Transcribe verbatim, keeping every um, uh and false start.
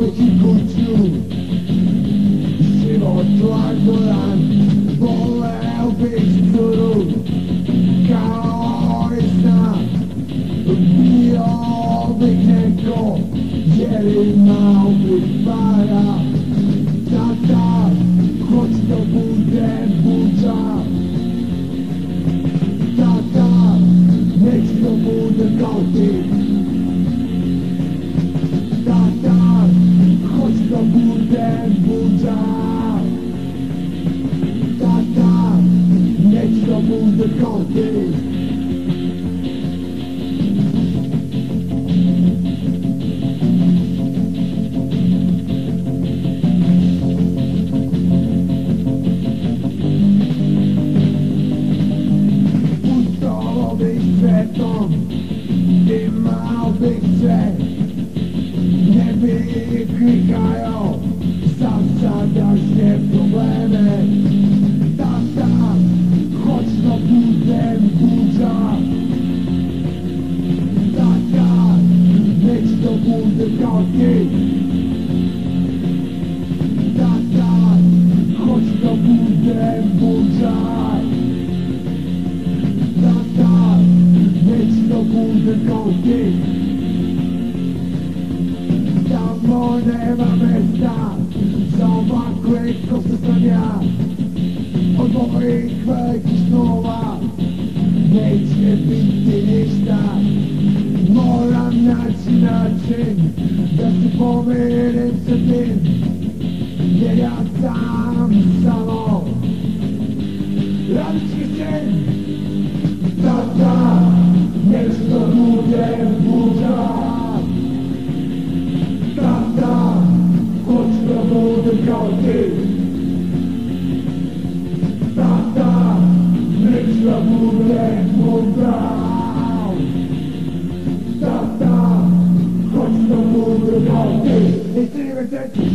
wycikuciu. Život lagoran, volel bych skoro kalorista. Bio bych neko, který mal vypadá. Tata, choď to bude buďa. Tata, nech to bude kauty. Tata, choď to bude buďa. Tata, nech to bude kauty. Ty mal bych se, nevyklikajou, zasadačně problémy. Tata, choď to budem buďa. Tata, nech to bude kauty. Tata, choď to budem buďa. Tata, nech to bude kauty. Tam nemáme stát, zopakuje to se stania. Od mojich velkých slova nechce být ty ništa. Moram naći način da si pomirim se tim, jer ja sam samo radički sin. Tata, nešto bude buďa. Tata, choď to bude kauty. Tata, nech to bude buďa. Tata, choď to bude kauty.